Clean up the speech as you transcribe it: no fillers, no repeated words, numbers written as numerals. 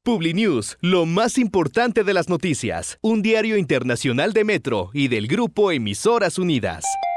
PubliNews, lo más importante de las noticias. Un diario internacional de Metro y del Grupo Emisoras Unidas.